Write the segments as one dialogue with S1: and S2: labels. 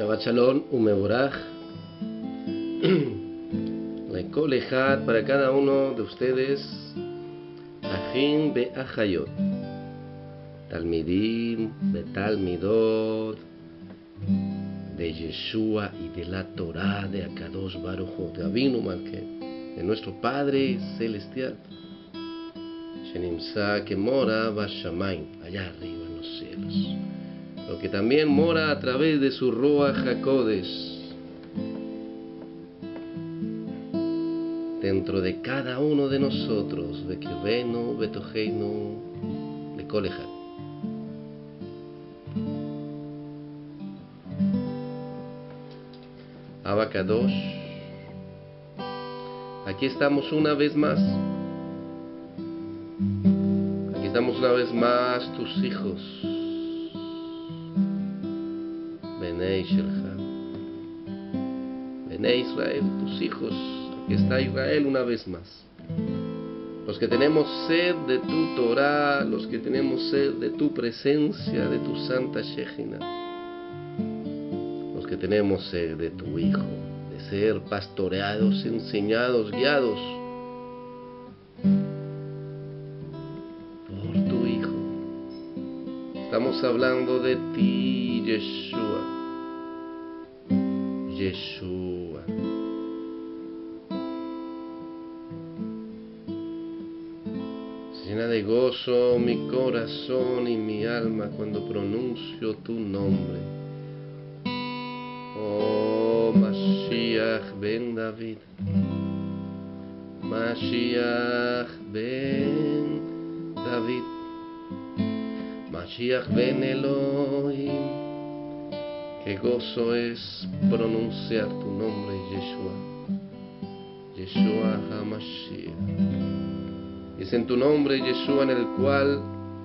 S1: Shabbat Shalom Umeboraj. Lekol Echad, para cada uno de ustedes, Ajim Be'achayot, Talmidim Betalmidot, de Yeshua y de la Torah de Akadosh Baruj Hu, de Avinu Malkeh, de nuestro Padre Celestial, Shenimsa, que mora Bashamayim, allá arriba en los cielos, pero que también mora a través de su Ruach HaKodesh dentro de cada uno de nosotros, de Kivenu, Betoheinu, de Kol Echad. Abba Kadosh, aquí estamos una vez más. Aquí estamos una vez más, tus hijos, Benei Shelcha, Benei Israel, tus hijos. Aquí está Israel una vez más. Los que tenemos sed de tu Torah, los que tenemos sed de tu presencia, de tu Santa Shejina, los que tenemos sed de tu Hijo, de ser pastoreados, enseñados, guiados por tu Hijo. Estamos hablando de ti, Yeshua. Yeshua. Llena de gozo mi corazón y mi alma cuando pronuncio tu nombre. Oh Mashiach ben David, Mashiach ben David, Mashiach ben Elohim. Qué gozo es pronunciar tu nombre, Yeshua, Yeshua HaMashiach. Es en tu nombre, Yeshua, en el cual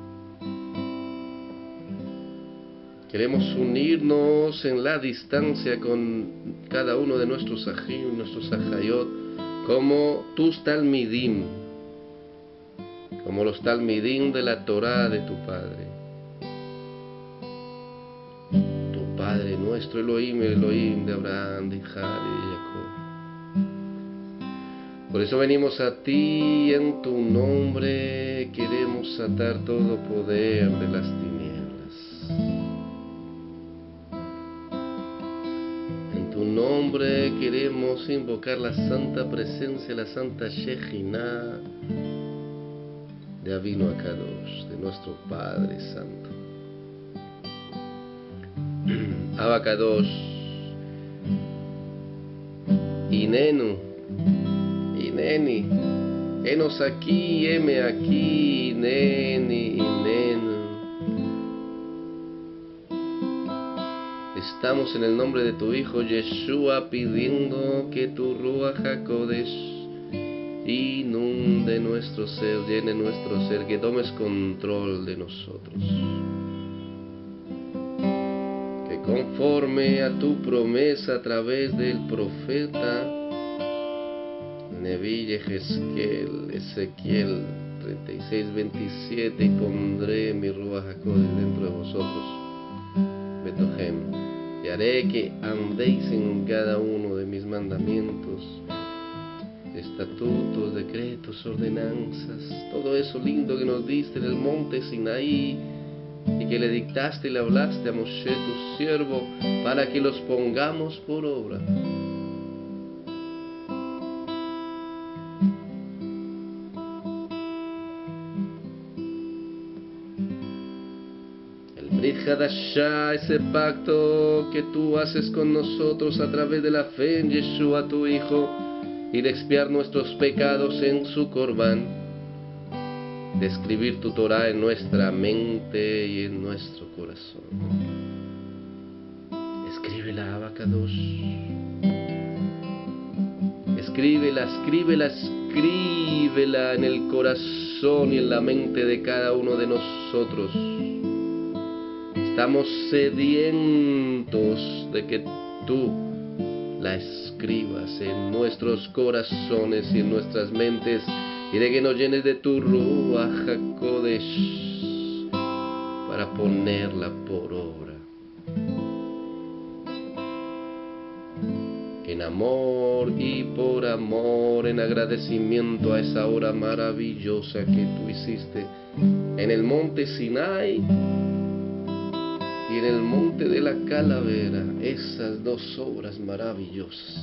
S1: queremos unirnos en la distancia con cada uno de nuestros ajim, nuestros ajayot, como tus talmidim, como los talmidim de la Torah de tu Padre. Tu Padre nuestro, Elohim, el Elohim de Abraham, de Isaac y de Jacob. Por eso venimos a ti, en tu nombre queremos atar todo poder de las tinieblas. En tu nombre queremos invocar la santa presencia, la santa Shejina de Avinu Akadosh, de nuestro Padre Santo. Abba Kadosh, Inenu, Ineni, enos aquí, heme aquí, Ineni, Inenu. Estamos en el nombre de tu Hijo Yeshua pidiendo que tu Ruach HaKodesh inunde nuestro ser, llene nuestro ser, que tomes control de nosotros. Que conforme a tu promesa a través del profeta Neví Yehezkel, Ezequiel 36:27, y pondré mi Ruach HaKodesh dentro de vosotros, Betohem, y haré que andéis en cada uno de mis mandamientos, estatutos, decretos, ordenanzas, todo eso lindo que nos diste en el monte Sinaí, y que le dictaste y le hablaste a Moshe tu siervo, para que los pongamos por obra. Brit Hadashah, ese pacto que tú haces con nosotros a través de la fe en Yeshua tu Hijo, y de expiar nuestros pecados en su Corbán, de escribir tu Torah en nuestra mente y en nuestro corazón. Escríbela, Abba Kadosh. Escríbela, escríbela, escríbela en el corazón y en la mente de cada uno de nosotros. Estamos sedientos de que tú la escribas en nuestros corazones y en nuestras mentes, y de que nos llenes de tu Ruach HaKodesh para ponerla por obra. en amor y por amor, en agradecimiento a esa obra maravillosa que tú hiciste en el monte Sinai y en el monte de la calavera, esas dos obras maravillosas.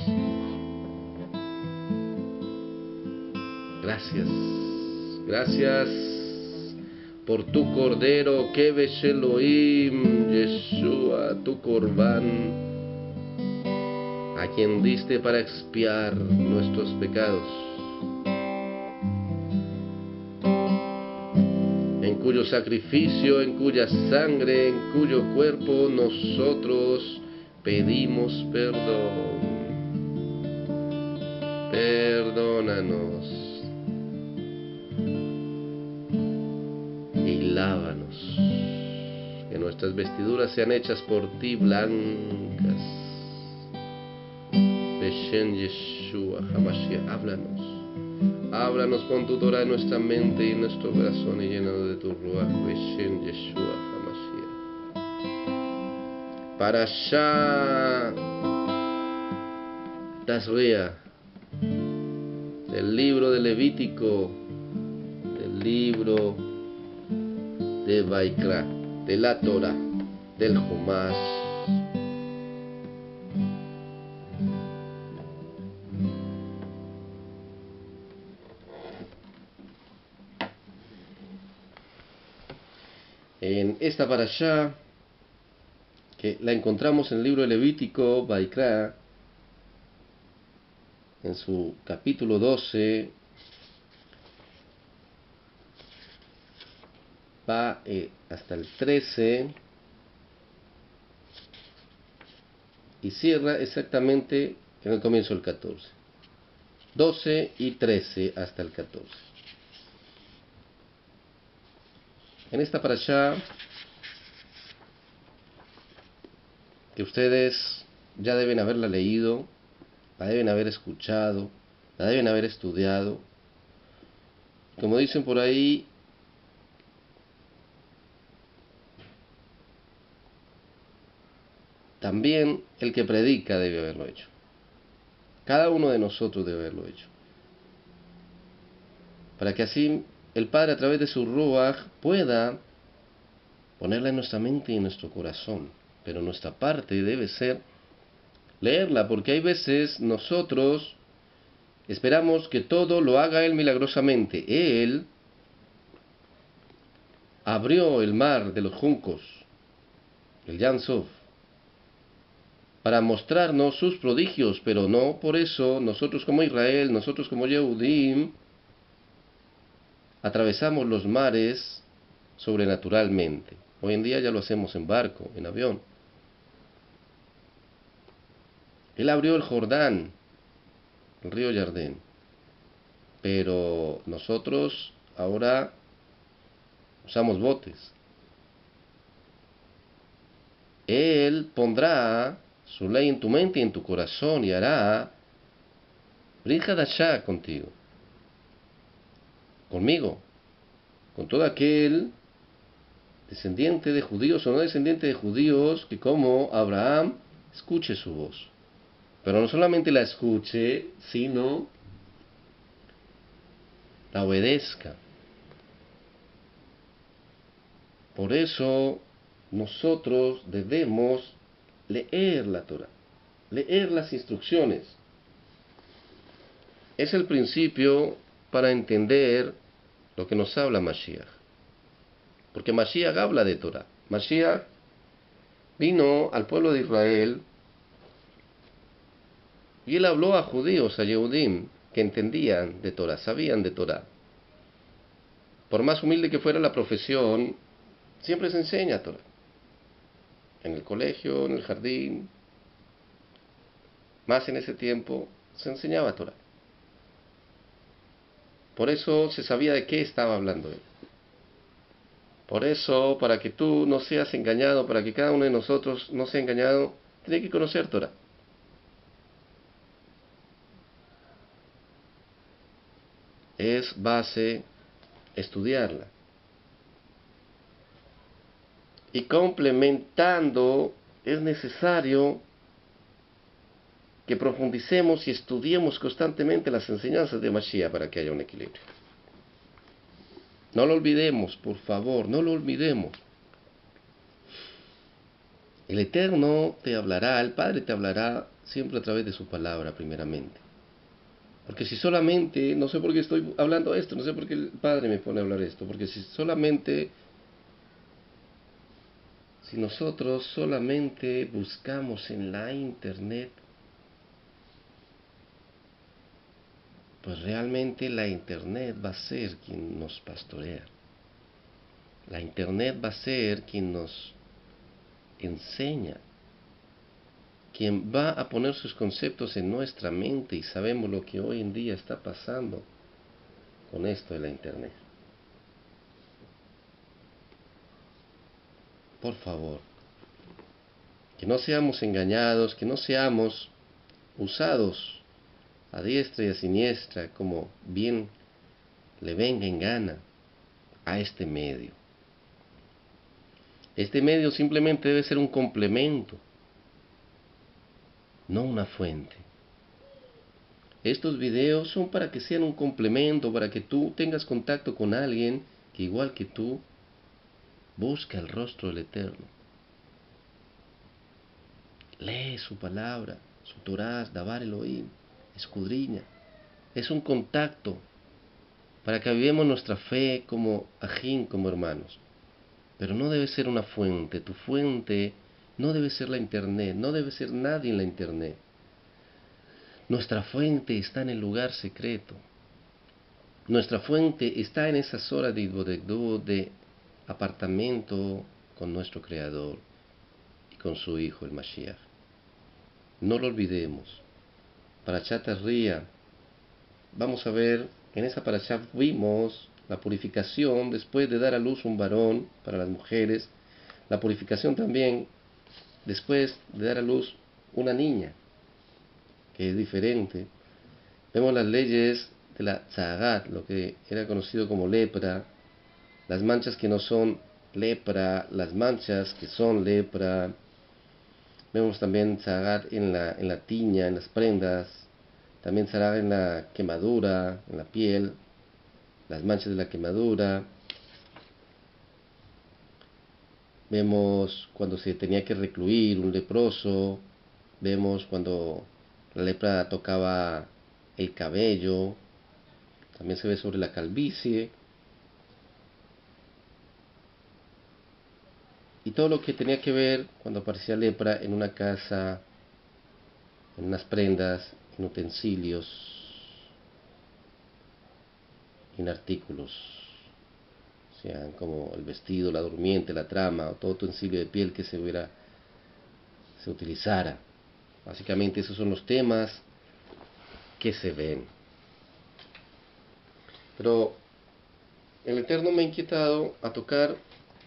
S1: Gracias, gracias por tu Cordero, Kevesh Elohim, Yeshua, tu Corbán, a quien diste para expiar nuestros pecados, en cuyo sacrificio, en cuya sangre, en cuyo cuerpo nosotros pedimos perdón. Perdónanos y lávanos, que nuestras vestiduras sean hechas por ti blancas. Beshen Yeshua HaMashiach, háblanos con tu Torah en nuestra mente y en nuestro corazón y llenado de tu Ruach. Beshen Yeshua HaMashiach. Parashá Tazria, del libro de Levítico, del libro de Vaikra, de la Torah, del Humash. En esta parashá, que la encontramos en el libro de Levítico, Vaikra, en su capítulo 12, va hasta el 13 y cierra exactamente en el comienzo del 14. 12 y 13 hasta el 14. En esta parashá, que ustedes ya deben haberla leído, la deben haber escuchado, la deben haber estudiado, como dicen por ahí, también el que predica debe haberlo hecho. Cada uno de nosotros debe haberlo hecho. Para que así el Padre, a través de su Ruach, pueda ponerla en nuestra mente y en nuestro corazón. Pero nuestra parte debe ser leerla, porque hay veces nosotros esperamos que todo lo haga Él milagrosamente. Él abrió el mar de los juncos, el Yam Suf, para mostrarnos sus prodigios, pero no por eso nosotros como Israel, nosotros como Yehudim, atravesamos los mares sobrenaturalmente. Hoy en día ya lo hacemos en barco, en avión. Él abrió el Jordán, el río Jardín, pero nosotros ahora usamos botes. Él pondrá su ley en tu mente y en tu corazón y hará Brit Hadashah contigo, conmigo, con todo aquel descendiente de judíos o no descendiente de judíos que como Abraham escuche su voz. Pero no solamente la escuche, sino la obedezca. Por eso nosotros debemos leer la Torah, leer las instrucciones. Es el principio para entender lo que nos habla Mashiach. Porque Mashiach habla de Torah. Mashiach vino al pueblo de Israel y él habló a judíos, a Yehudim, que entendían de Torah, sabían de Torah. Por más humilde que fuera la profesión, siempre se enseña Torah. En el colegio, en el jardín, más en ese tiempo, se enseñaba Torah. Por eso se sabía de qué estaba hablando él. Por eso, para que tú no seas engañado, para que cada uno de nosotros no sea engañado, tiene que conocer Torah. Es base estudiarla. Y complementando, es necesario que profundicemos y estudiemos constantemente las enseñanzas de Mashiach para que haya un equilibrio. No lo olvidemos, por favor, no lo olvidemos. El Eterno te hablará, el Padre te hablará siempre a través de su palabra, primeramente. Porque si solamente, no sé por qué estoy hablando esto, no sé por qué el Padre me pone a hablar esto, porque si nosotros solamente buscamos en la internet, pues realmente la internet va a ser quien nos pastorea. La internet va a ser quien nos enseña, quien va a poner sus conceptos en nuestra mente, y sabemos lo que hoy en día está pasando con esto de la internet. Por favor, que no seamos engañados, que no seamos usados a diestra y a siniestra como bien le venga en gana a este medio. Este medio simplemente debe ser un complemento, no una fuente. Estos videos son para que sean un complemento, para que tú tengas contacto con alguien que igual que tú busca el rostro del Eterno. Lee su palabra, su Torah, Dabar Elohim, escudriña. Es un contacto para que vivamos nuestra fe como ajín, como hermanos. Pero no debe ser una fuente. Tu fuente no debe ser la internet, no debe ser nadie en la internet. Nuestra fuente está en el lugar secreto. Nuestra fuente está en esas horas de Idbodegdú, de apartamento con nuestro Creador y con su Hijo, el Mashiach. No lo olvidemos. Parashat Ría, vamos a ver, en esa Parashat vimos la purificación después de dar a luz un varón para las mujeres, la purificación también después de dar a luz una niña, que es diferente. Vemos las leyes de la Tzagat, lo que era conocido como lepra, las manchas que no son lepra, las manchas que son lepra. Vemos también Tzagat en la tiña, en las prendas, también Tzagat en la quemadura, en la piel, las manchas de la quemadura. Vemos cuando se tenía que recluir un leproso, vemos cuando la lepra tocaba el cabello, también se ve sobre la calvicie, y todo lo que tenía que ver cuando aparecía lepra en una casa, en unas prendas, en utensilios, en artículos, sean como el vestido, la durmiente, la trama, o todo utensilio de piel que se utilizara. Básicamente esos son los temas que se ven. Pero el Eterno me ha inquietado a tocar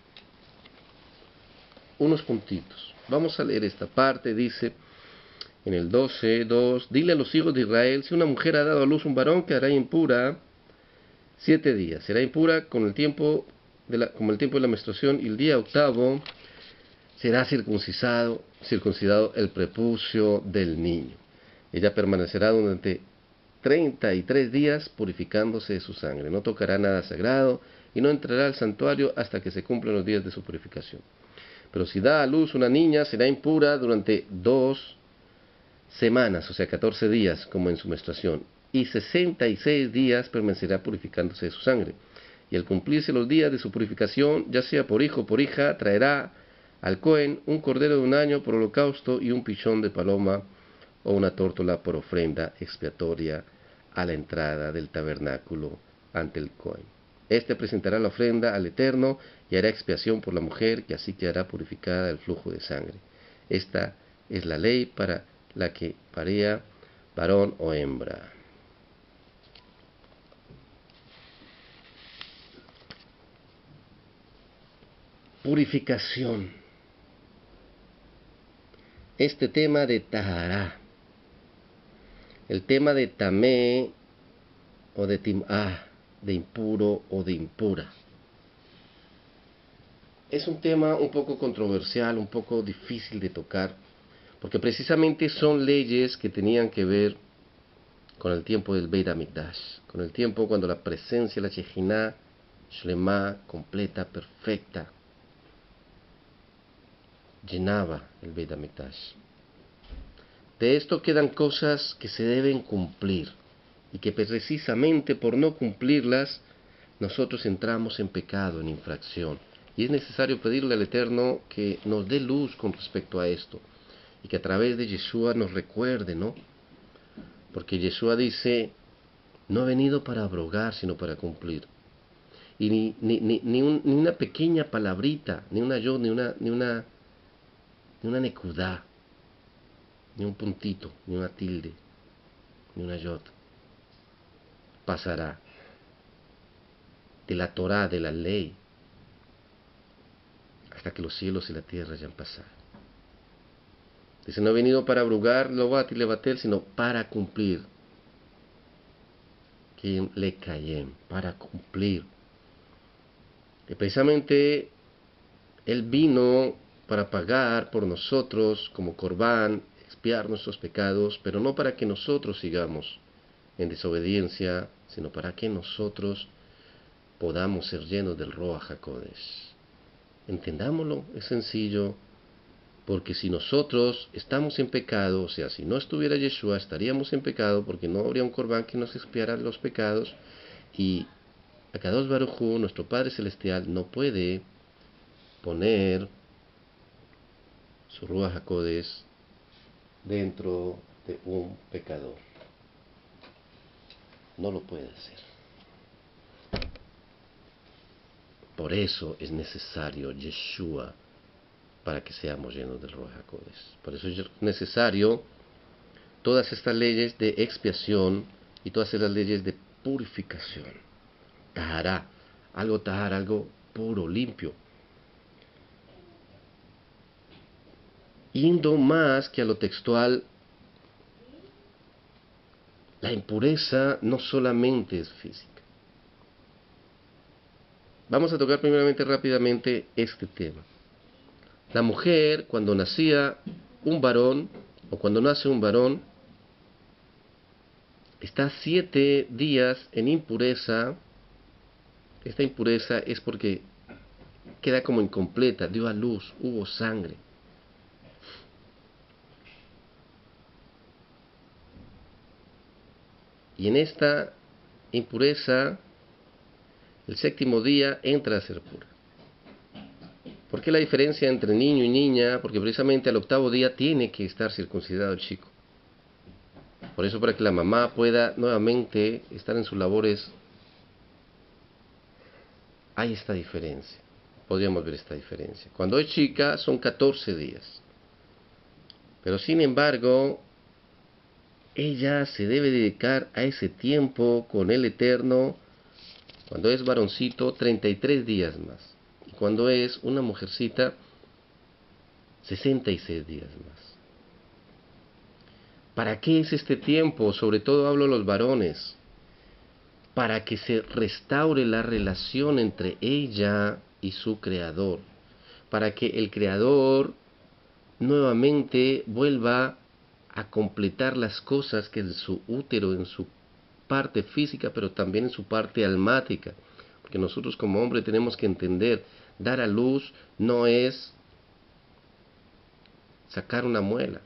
S1: unos puntitos. Vamos a leer esta parte, dice en el 12:2, dile a los hijos de Israel, si una mujer ha dado a luz un varón, quedará impura 7 días. Será impura como el tiempo de la menstruación, y el día octavo será circuncidado el prepucio del niño. Ella permanecerá durante 33 días purificándose de su sangre. No tocará nada sagrado y no entrará al santuario hasta que se cumplan los días de su purificación. Pero si da a luz una niña, será impura durante 2 semanas, o sea 14 días, como en su menstruación, y 66 días permanecerá purificándose de su sangre. Y al cumplirse los días de su purificación, ya sea por hijo o por hija, traerá al Cohen un cordero de un año por holocausto y un pichón de paloma o una tórtola por ofrenda expiatoria a la entrada del tabernáculo ante el Cohen. Este presentará la ofrenda al Eterno y hará expiación por la mujer, que así quedará purificada del flujo de sangre. Esta es la ley para la que parea varón o hembra. Purificación. Este tema de Tahará, el tema de Tamé o de Tim'ah, de impuro o de impura, es un tema un poco controversial, un poco difícil de tocar, porque precisamente son leyes que tenían que ver con el tiempo del Beit HaMikdash, con el tiempo cuando la presencia, la Shejinah, Shlema, completa, perfecta, llenaba el Beit HaMikdash. De esto quedan cosas que se deben cumplir, y que precisamente por no cumplirlas, nosotros entramos en pecado, en infracción. Y es necesario pedirle al Eterno que nos dé luz con respecto a esto, y que a través de Yeshua nos recuerde, ¿no? Porque Yeshua dice, no he venido para abrogar, sino para cumplir. Y ni una pequeña palabrita, ni una yod, ni una nekudá, ni un puntito, ni una tilde, ni una yod, pasará de la Torá, de la ley, hasta que los cielos y la tierra hayan pasado. Dice, no he venido para abrogar, lobat y levatel, sino para cumplir. Que le cayem, para cumplir. Y precisamente Él vino para pagar por nosotros como corbán, expiar nuestros pecados, pero no para que nosotros sigamos en desobediencia, sino para que nosotros podamos ser llenos del Ruach HaKodesh. Entendámoslo, es sencillo, porque si nosotros estamos en pecado, o sea, si no estuviera Yeshua, estaríamos en pecado, porque no habría un corbán que nos expiara los pecados, y Akadosh Baruj Hu, nuestro Padre Celestial, no puede poner su Ruach HaKodesh dentro de un pecador. No lo puede hacer. Por eso es necesario Yeshua para que seamos llenos del Ruach HaKodesh. Por eso es necesario todas estas leyes de expiación y todas estas leyes de purificación. Tahará, algo puro, limpio. Yendo más que a lo textual, la impureza no solamente es física. Vamos a tocar primeramente rápidamente este tema. La mujer, cuando nacía un varón, o cuando nace un varón, está 7 días en impureza. Esta impureza es porque queda como incompleta, dio a luz, hubo sangre. Y en esta impureza, el 7º día entra a ser pura. ¿Por qué la diferencia entre niño y niña? Porque precisamente al 8º día tiene que estar circuncidado el chico. Por eso, para que la mamá pueda nuevamente estar en sus labores, hay esta diferencia. Podríamos ver esta diferencia. Cuando es chica son 14 días. Pero sin embargo, ella se debe dedicar a ese tiempo con el Eterno. Cuando es varoncito, 33 días más. Y cuando es una mujercita, 66 días más. ¿Para qué es este tiempo? Sobre todo hablo a los varones. Para que se restaure la relación entre ella y su creador. Para que el creador nuevamente vuelva a completar las cosas que en su útero, en su parte física, pero también en su parte almática. Porque nosotros como hombres tenemos que entender, dar a luz no es sacar una muela,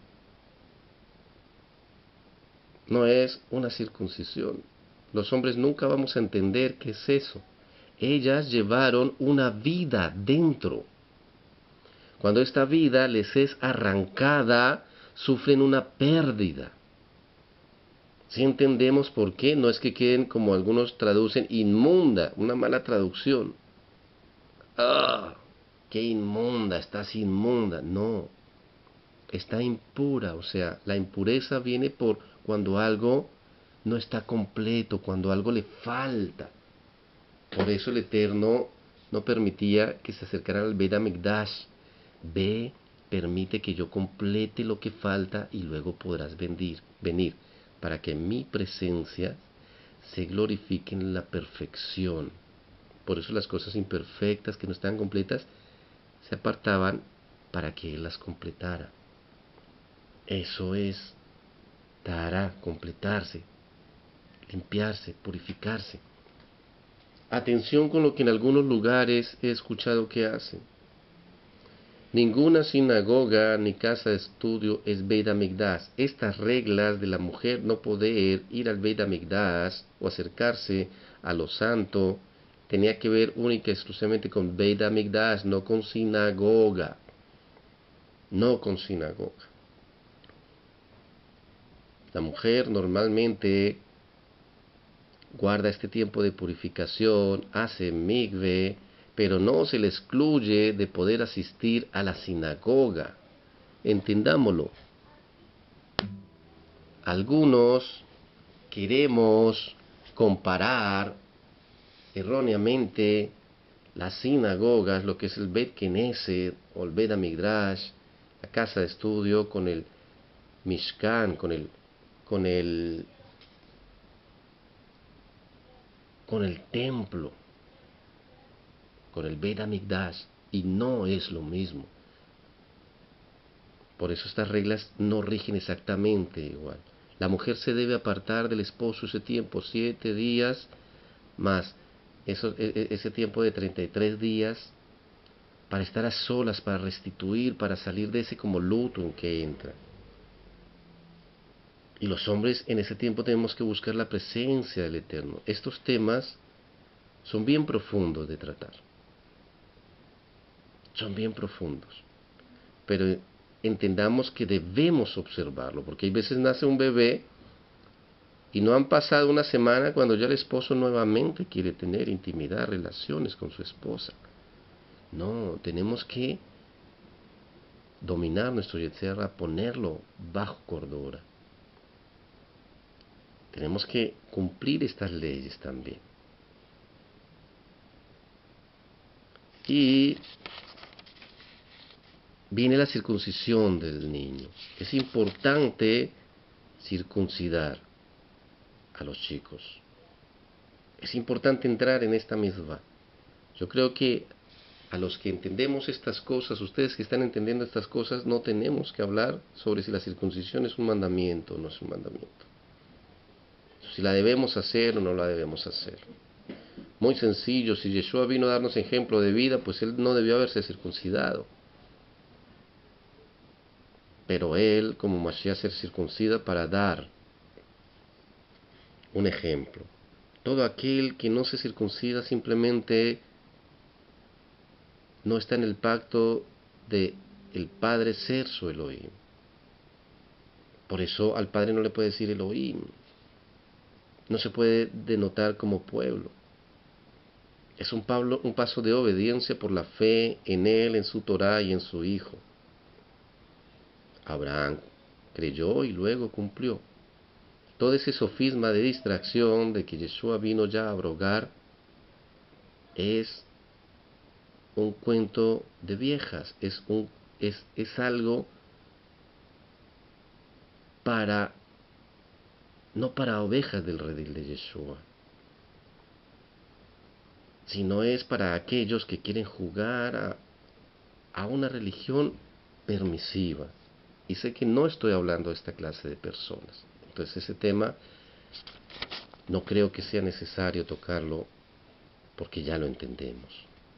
S1: no es una circuncisión. Los hombres nunca vamos a entender qué es eso. Ellas llevaron una vida dentro. Cuando esta vida les es arrancada, sufren una pérdida. Si entendemos por qué, no es que queden como algunos traducen, inmunda, una mala traducción. ¡Ah! ¡Qué inmunda! Estás inmunda. No, está impura. O sea, la impureza viene por cuando algo no está completo, cuando algo le falta. Por eso el Eterno no permitía que se acercaran al Beit HaMikdash. Ve, permite que yo complete lo que falta y luego podrás venir, para que mi presencia se glorifique en la perfección. Por eso las cosas imperfectas que no estaban completas se apartaban para que Él las completara. Eso es tahara, completarse, limpiarse, purificarse. Atención con lo que en algunos lugares he escuchado que hacen. Ninguna sinagoga ni casa de estudio es Beit HaMikdash. Estas reglas de la mujer no poder ir al Beit HaMikdash o acercarse a lo santo tenía que ver única y exclusivamente con Beit HaMikdash, no con sinagoga. No con sinagoga. La mujer normalmente guarda este tiempo de purificación, hace mikve, pero no se le excluye de poder asistir a la sinagoga. Entendámoslo. Algunos queremos comparar erróneamente las sinagogas, lo que es el Bet Knesset o el Bet HaMikdash, la casa de estudio, con el Mishkan, con el templo, con el Bet HaMikdash, y no es lo mismo. Por eso estas reglas no rigen exactamente igual. La mujer se debe apartar del esposo ese tiempo, 7 días, más ese tiempo de 33 días, para estar a solas, para restituir, para salir de ese como luto en que entra. Y los hombres en ese tiempo tenemos que buscar la presencia del Eterno. Estos temas son bien profundos de tratar. Son bien profundos. Pero entendamos que debemos observarlo, porque hay veces nace un bebé y no han pasado una semana cuando ya el esposo nuevamente quiere tener intimidad, relaciones con su esposa. No, tenemos que dominar nuestro Yetzer Hara, ponerlo bajo cordura. Tenemos que cumplir estas leyes también. Y viene la circuncisión del niño. Es importante circuncidar a los chicos. Es importante entrar en esta misma. Yo creo que a los que entendemos estas cosas, ustedes que están entendiendo estas cosas, no tenemos que hablar sobre si la circuncisión es un mandamiento o no es un mandamiento. Si la debemos hacer o no la debemos hacer. Muy sencillo, si Yeshua vino a darnos ejemplo de vida, pues él no debió haberse circuncidado. Pero él, como Mashiach, se circuncida para dar un ejemplo. Todo aquel que no se circuncida simplemente no está en el pacto de el Padre ser su Elohim. Por eso al Padre no le puede decir Elohim. No se puede denotar como pueblo. Es un paso de obediencia por la fe en Él, en su Torah y en su Hijo. Abraham creyó y luego cumplió. Todo ese sofisma de distracción de que Yeshua vino ya a abrogar es un cuento de viejas, es algo no para ovejas del redil de Yeshua, sino es para aquellos que quieren jugar a una religión permisiva. Y sé que no estoy hablando de esta clase de personas. Entonces ese tema no creo que sea necesario tocarlo porque ya lo entendemos.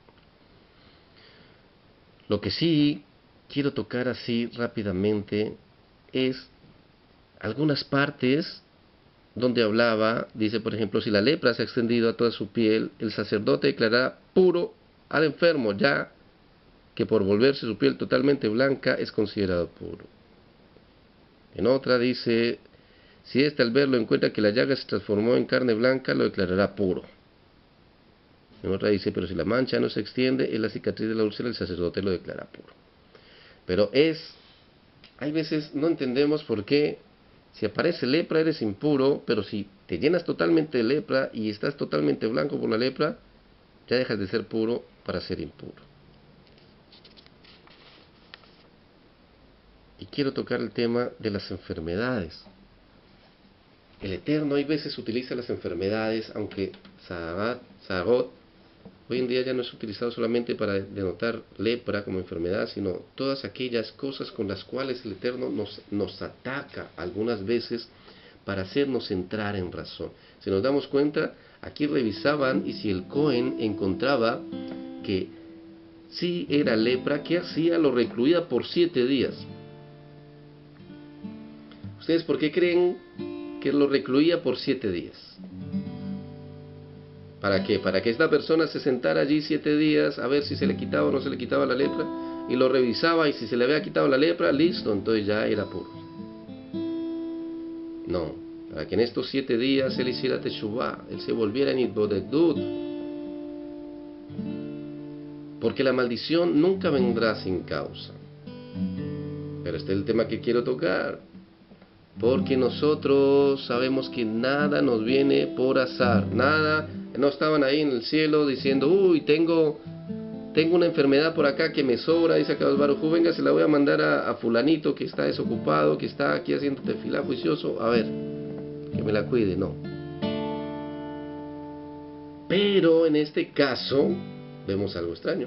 S1: Lo que sí quiero tocar así rápidamente es algunas partes donde hablaba, dice por ejemplo, si la lepra se ha extendido a toda su piel, el sacerdote declarará puro al enfermo, ya que por volverse su piel totalmente blanca es considerado puro. En otra dice, si éste al verlo encuentra que la llaga se transformó en carne blanca, lo declarará puro. En otra dice, pero si la mancha no se extiende, es la cicatriz de la úlcera, el sacerdote lo declara puro. Pero hay veces no entendemos por qué, si aparece lepra eres impuro, pero si te llenas totalmente de lepra y estás totalmente blanco por la lepra, ya dejas de ser puro para ser impuro. Y quiero tocar el tema de las enfermedades. El Eterno hay veces utiliza las enfermedades, aunque Sagot Hoy en día ya no es utilizado solamente para denotar lepra como enfermedad, sino todas aquellas cosas con las cuales el Eterno nos ataca algunas veces para hacernos entrar en razón. Si nos damos cuenta, aquí revisaban y si el Cohen encontraba que sí era lepra, ¿qué hacía? Lo recluía por 7 días. ¿Ustedes por qué creen que lo recluía por 7 días? ¿Para qué? Para que esta persona se sentara allí 7 días a ver si se le quitaba o no se le quitaba la lepra, y lo revisaba, y si se le había quitado la lepra, listo, entonces ya era puro. No, para que en estos 7 días él hiciera teshuvá, él se volviera en itbodedut, porque la maldición nunca vendrá sin causa. Pero este es el tema que quiero tocar, porque nosotros sabemos que nada nos viene por azar, nada. No estaban ahí en el cielo diciendo, uy, tengo una enfermedad por acá que me sobra, dice Akadosh Baruj Hu, venga, se la voy a mandar a fulanito que está desocupado, que está aquí haciendo tefilá juicioso, a ver, que me la cuide. No. Pero en este caso vemos algo extraño.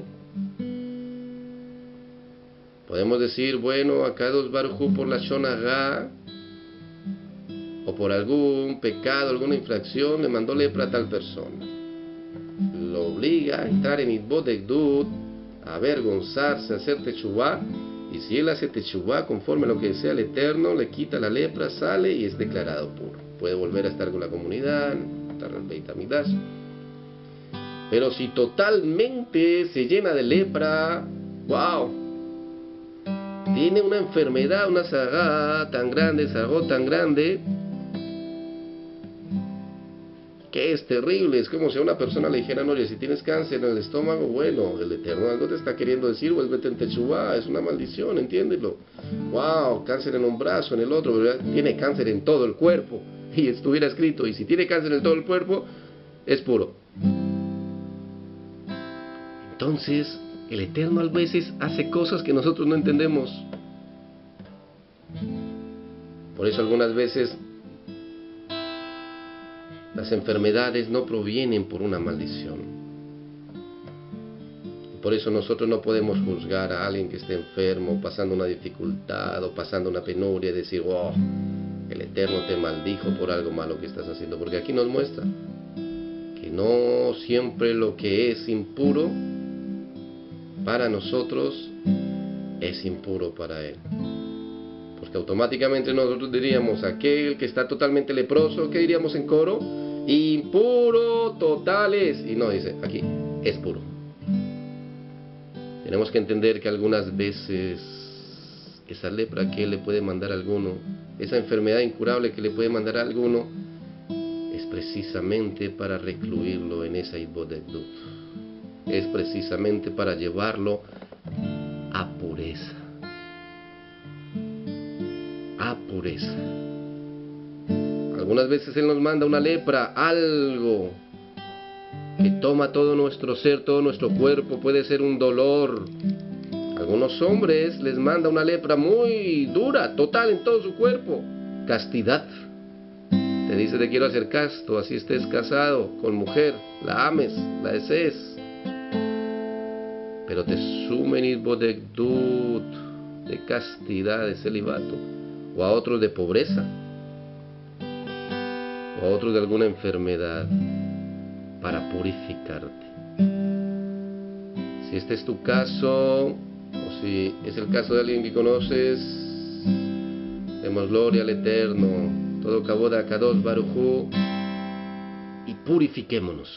S1: Podemos decir, bueno, Akadosh Baruj Hu por la Shonagá, o por algún pecado, alguna infracción, le mandó lepra a tal persona. Lo obliga a entrar en itbodedut, a avergonzarse, a hacer techubá, y si él hace techubá conforme a lo que desea el Eterno, le quita la lepra, sale y es declarado puro. Puede volver a estar con la comunidad, estar en el Beit Hamikdash. Pero si totalmente se llena de lepra, wow, tiene una enfermedad, una sagá tan grande, que es terrible. Es como si a una persona le dijeran, oye, si tienes cáncer en el estómago, bueno, el Eterno algo te está queriendo decir, vuélvete en techubá, es una maldición, entiéndelo. Wow, cáncer en un brazo, en el otro, pero tiene cáncer en todo el cuerpo, y estuviera escrito, y si tiene cáncer en todo el cuerpo, es puro. Entonces, el Eterno a veces hace cosas que nosotros no entendemos. Por eso algunas veces las enfermedades no provienen por una maldición. Y por eso nosotros no podemos juzgar a alguien que esté enfermo, pasando una dificultad o pasando una penuria y decir, oh, el Eterno te maldijo por algo malo que estás haciendo. Porque aquí nos muestra que no siempre lo que es impuro para nosotros es impuro para Él. Porque automáticamente nosotros diríamos, aquel que está totalmente leproso, ¿qué diríamos en coro? Impuro totales. Y no, dice aquí, es puro. Tenemos que entender que algunas veces esa lepra que Él le puede mandar a alguno, esa enfermedad incurable que le puede mandar a alguno, es precisamente para recluirlo en esa itbodedut. Es precisamente para llevarlo a pureza. A pureza. Algunas veces Él nos manda una lepra, algo que toma todo nuestro ser, todo nuestro cuerpo, puede ser un dolor. Algunos hombres les manda una lepra muy dura, total en todo su cuerpo, castidad. Te dice, te quiero hacer casto, así estés casado con mujer, la ames, la desees. Pero te sumen itbodedut, de castidad, de celibato, o a otros de pobreza, o a otros de alguna enfermedad, para purificarte. Si este es tu caso, o si es el caso de alguien que conoces, demos gloria al Eterno, todo cabo de Akadosh Baruj Hu, y purifiquémonos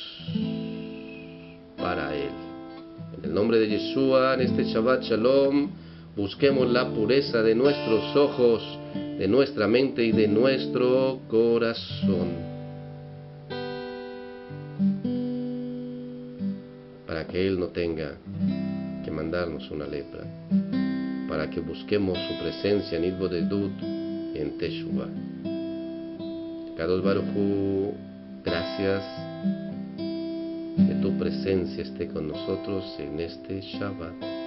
S1: para Él. En el nombre de Yeshua, en este Shabbat Shalom, busquemos la pureza de nuestros ojos, de nuestra mente y de nuestro corazón, para que Él no tenga que mandarnos una lepra, para que busquemos su presencia en itbodedut y en Teshuvah. Kadosh Baruj Hu, gracias, que tu presencia esté con nosotros en este Shabbat.